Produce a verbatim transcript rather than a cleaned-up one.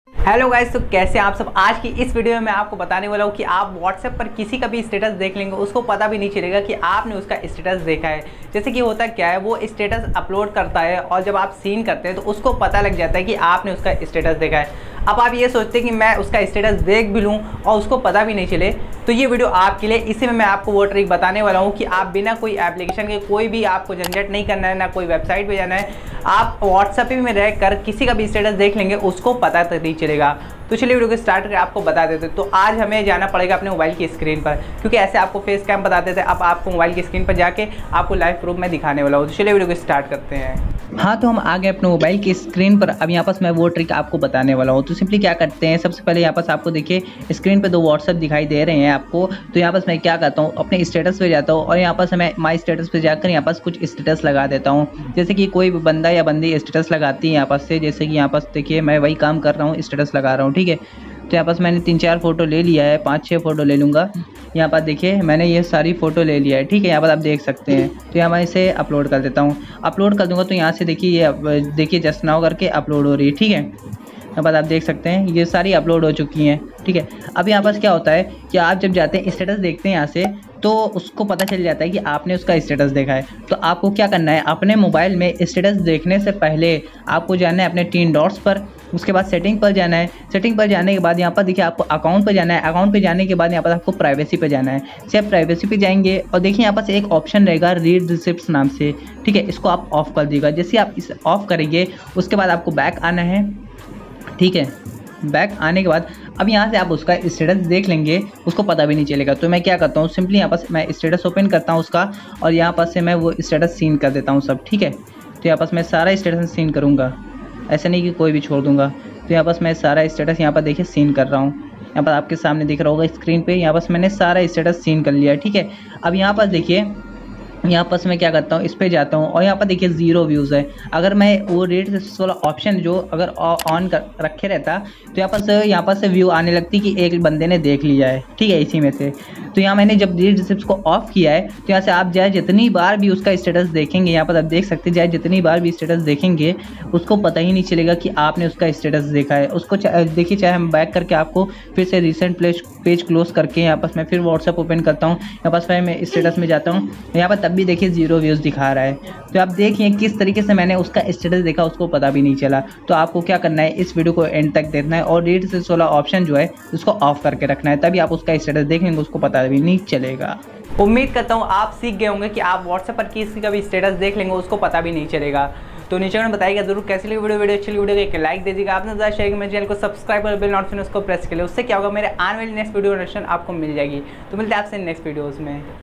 Hello guys, तो कैसे आप सब। आज की इस वीडियो में मैं आपको बताने वाला हूँ कि आप व्हाट्सएप पर किसी का भी स्टेटस देख लेंगे, उसको पता भी नहीं चलेगा कि आपने उसका स्टेटस देखा है। जैसे कि होता क्या है, वो स्टेटस अपलोड करता है और जब आप सीन करते हैं तो उसको पता लग जाता है कि आपने उसका स्टेटस देखा है। अब आप ये सोचते हैं कि मैं उसका स्टेटस देख भी लूँ और उसको पता भी नहीं चले, तो ये वीडियो आपके लिए। इसी में मैं आपको वो ट्रिक बताने वाला हूँ कि आप बिना कोई एप्लीकेशन के, कोई भी आपको झंझट नहीं करना है, ना कोई वेबसाइट पे जाना है, आप व्हाट्सएप में रह कर किसी का भी स्टेटस देख लेंगे, उसको पता तक नहीं चलेगा। तो चलिए वीडियो को स्टार्ट करके आपको बता देते हैं। तो आज हमें जाना पड़ेगा अपने मोबाइल की स्क्रीन पर, क्योंकि ऐसे आपको फेस कैम बताते थे, अब आपको मोबाइल की स्क्रीन पर जाके आपको लाइव प्रूफ में दिखाने वाला हूँ। तो चलिए वीडियो को स्टार्ट करते हैं। हाँ, तो हम आ गए अपने मोबाइल की स्क्रीन पर। अब यहाँ पास मैं वो ट्रिक आपको बताने वाला हूँ। तो सिंपली क्या करते हैं, सबसे पहले यहाँ पास आपको देखिए स्क्रीन पे दो व्हाट्सएप दिखाई दे रहे हैं आपको। तो यहाँ पास मैं क्या करता हूँ, अपने स्टेटस पे जाता हूँ और यहाँ पास मैं माई स्टेटस पे जाकर यहाँ पास कुछ स्टेटस लगा देता हूँ। जैसे कि कोई बंदा या बंदी स्टेटस लगाती है यहाँ पास से, जैसे कि यहाँ पास देखिए मैं वही काम कर रहा हूँ, स्टेटस लगा रहा हूँ। ठीक है, तो यहाँ पास मैंने तीन चार फोटो ले लिया है, पाँच छः फोटो ले लूँगा। यहाँ पर देखिए मैंने ये सारी फ़ोटो ले लिया है। ठीक है, यहाँ पर आप देख सकते हैं। तो यहाँ मैं इसे अपलोड कर देता हूँ। अपलोड कर दूँगा तो यहाँ से देखिए ये देखिए जस्ट नाउ करके अपलोड हो रही है। ठीक है, यहाँ पर आप देख सकते हैं ये सारी अपलोड हो चुकी हैं। ठीक है, अब यहाँ पास क्या होता है कि आप जब जाते हैं स्टेटस देखते हैं यहाँ से, तो उसको पता चल जाता है कि आपने उसका स्टेटस देखा है। तो आपको क्या करना है, अपने मोबाइल में स्टेटस देखने से पहले आपको जाना है अपने तीन डॉट्स पर, उसके बाद सेटिंग पर जाना है। सेटिंग पर जाने के बाद यहाँ पर देखिए आपको अकाउंट पर जाना है। अकाउंट पे जाने के बाद यहाँ पर आपको प्राइवेसी पे जाना है। सिर्फ प्राइवेसी पे जाएंगे और देखिए यहाँ पर एक ऑप्शन रहेगा रीड रिसिप्ट्स नाम से। ठीक है, इसको आप ऑफ कर दीजिएगा। जैसे आप इसे ऑफ करेंगे उसके बाद आपको बैक आना है। ठीक है, बैक आने के बाद अब यहाँ से आप उसका स्टेटस देख लेंगे, उसको पता भी नहीं चलेगा। तो मैं क्या करता हूँ, सिंपली यहाँ पर मैं स्टेटस ओपन करता हूँ उसका और यहाँ पर से मैं वो स्टेटस सीन कर देता हूँ सब। ठीक है, तो यहाँ पर मैं सारा स्टेटस सीन करूँगा, ऐसा नहीं कि कोई भी छोड़ दूँगा। तो यहाँ पर मैं सारा स्टेटस यहाँ पर देखिए सीन कर रहा हूँ। यहाँ पर आपके सामने दिख रहा होगा स्क्रीन पे, यहाँ पर मैंने सारा स्टेटस सीन कर लिया है। ठीक है, अब यहाँ पर देखिए यहाँ पर मैं क्या करता हूँ, इस पे जाता हूँ और यहाँ पर देखिए ज़ीरो व्यूज़ है। अगर मैं वो रेट वाला ऑप्शन जो अगर ऑन कर रखे रहता तो यहाँ पर से यहाँ पर से व्यू आने लगती कि एक बंदे ने देख लिया है। ठीक है, इसी में से। तो यहाँ मैंने जब रीड रिसिप्ट्स को ऑफ किया है, तो यहाँ से आप चाहे जितनी बार भी उसका स्टेटस देखेंगे, यहाँ पर आप देख सकते हैं, चाहे जितनी बार भी स्टेटस देखेंगे उसको पता ही नहीं चलेगा कि आपने उसका स्टेटस देखा है। उसको देखिए, चाहे हम बैक करके आपको फिर से रिसेंट पेज पेज क्लोज करके यहाँ पर मैं फिर व्हाट्सएप ओपन करता हूँ, यहाँ पर फिर मैं स्टेटस में जाता हूँ, यहाँ पर तब भी देखिए जीरो व्यूज़ दिखा रहा है। तो आप देखिए किस तरीके से मैंने उसका स्टेटस देखा, उसको पता भी नहीं चला। तो आपको क्या करना है, इस वीडियो को एंड तक देखना है और रीड रिसिप्ट्स वाला ऑप्शन जो है उसको ऑफ करके रखना है, तभी आप उसका स्टेटस देखेंगे, उसको पता भी नहीं चलेगा। उम्मीद करता हूँ आप सीख गए होंगे कि आप व्हाट्सएप पर किसी का भी स्टेटस देख लेंगे, उसको पता भी नहीं चलेगा। तो नीचे में बताइएगा जरूर कैसी लगी वीडियो। वीडियो अच्छी लगी वीडियो को एक लाइक दीजिएगा। आपने ज़्यादा शेयर मेरे चैनल को सब्सक्राइब और बेल नोटिफिकेशन उसको प्रेस कर ले। उससे क्या होगा, मेरे आने वाली नेक्स्ट वीडियो नोटिफिकेशन आपको मिल जाएगी। तो मिलते हैं आपसे नेक्स्ट वीडियोज़ में।